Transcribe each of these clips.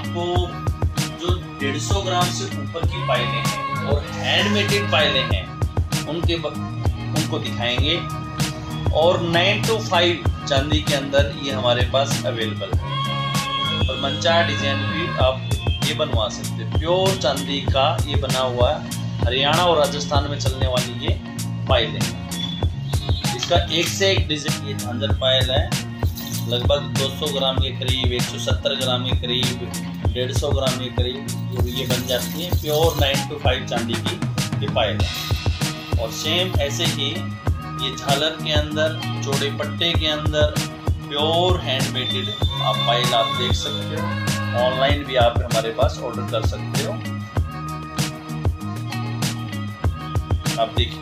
आपको जो 150 ग्राम से ऊपर की पायलें हैं और हैंडमेडेड पायलें हैं उनको दिखाएंगे। और 9 to 5 चांदी के अंदर ये हमारे पास अवेलेबल है। और मनचाहा डिजाइन भी आप ये बनवा सकते हैं। प्योर चांदी का ये बना हुआ है। हरियाणा और राजस्थान में चलने वाली ये पायल है। इसका एक से एक डिजाइन। ये झांझर पायल है, लगभग 200 ग्राम के करीब, 170 ग्राम के करीब, 150 ग्राम के करीब ये बन जाती है। प्योर 9 to 5 चांदी की ये पायल है। और सेम ऐसे ही ये झालर के अंदर, चौड़े पट्टे के अंदर प्योर हैंडमेडेड आप पायल आप देख सकते हो। ऑनलाइन भी आप हमारे पास ऑर्डर कर सकते हो। आप देखिए,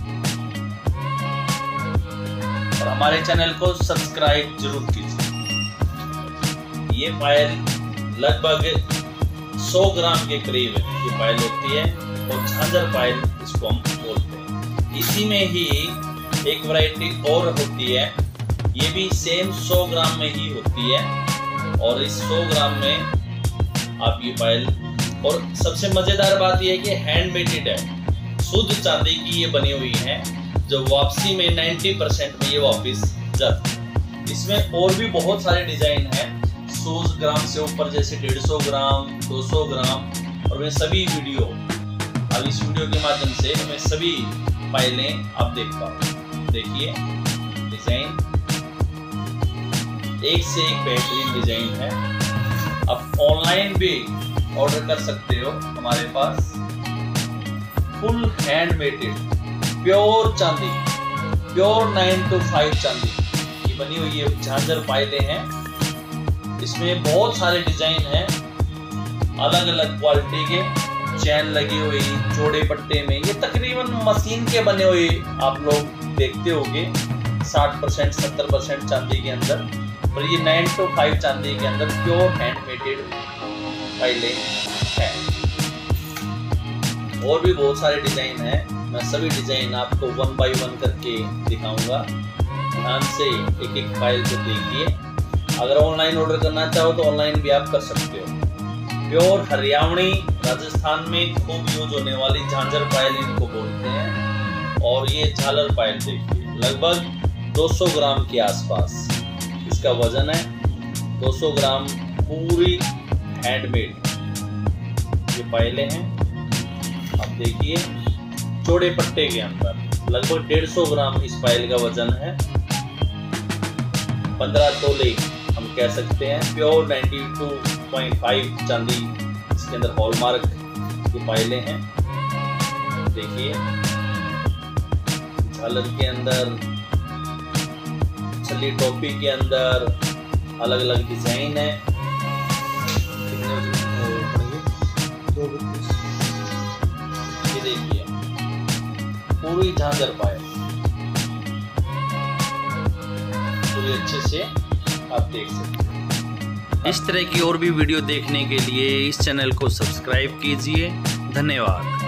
और हमारे चैनल को सब्सक्राइब जरूर कीजिए। ये पायल लगभग 100 ग्राम के करीब ये पायल होती है और झांझर पायल इसको हम बोलते हैं। इसी में ही एक वैरायटी और होती है, ये भी सेम 100 ग्राम में ही होती है। और इस 100 ग्राम में आप ये पायल, और सबसे मजेदार बात ये है कि हैंडमेडेड है, शुद्ध चांदी की ये बनी हुई है, जो वापसी में 90% में ये वापस जाती है। इसमें और भी बहुत सारे डिजाइन हैं 100 ग्राम से ऊपर, जैसे 150 ग्राम, 200 ग्राम। और मैं सभी वीडियो, अब इस वीडियो के माध्यम से मैं सभी पायलें आप देख पाओ। देखिए डिजाइन एक से एक बेहतरीन डिजाइन है। आप ऑनलाइन भी ऑर्डर कर सकते हो। हमारे पास फुल हैंडमेडेड प्योर चांदी, प्योर 9 to 5 चांदी की बनी हुई ये झांझर पायलें हैं। इसमें बहुत सारे डिजाइन हैं, अलग अलग क्वालिटी के, चैन लगी हुई, चौड़े पट्टे में। ये तकरीबन मशीन के बने हुए आप लोग देखते होंगे 60% 70% चांदी के अंदर, पर ये 9 to 5 चांदी के अंदर प्योर हैंडमेडेड पायलें हैं। और भी बहुत सारे डिजाइन हैं, मैं सभी डिजाइन आपको 1 by 1 करके दिखाऊंगा। ध्यान से एक एक पायल को देखिए। अगर ऑनलाइन ऑर्डर करना चाहो तो ऑनलाइन भी आप कर सकते हो। प्योर हरियाणवी, राजस्थान में खूब यूज होने वाली झांझर पायल इनको बोलते हैं। और ये झालर पायल देखिए, लगभग 200 ग्राम के आसपास इसका वजन है। 200 ग्राम पूरी हैंडमेड ये पायलें हैं। आप देखिए, चौड़े पट्टे के अंदर लगभग 150 ग्राम इस पायल का वजन है। 15 तोले हम कह सकते हैं। प्योर 92.5 चांदी इसके अंदर हॉलमार्क ये पायलें हैं। देखिए झालर के अंदर, छल्ली टोपी के अंदर अलग अलग डिजाइन है। ये देखिए पूरी झांझर पायल, पूरी अच्छे से आप देख सकते हैं। इस तरह की और भी वीडियो देखने के लिए इस चैनल को सब्सक्राइब कीजिए। धन्यवाद।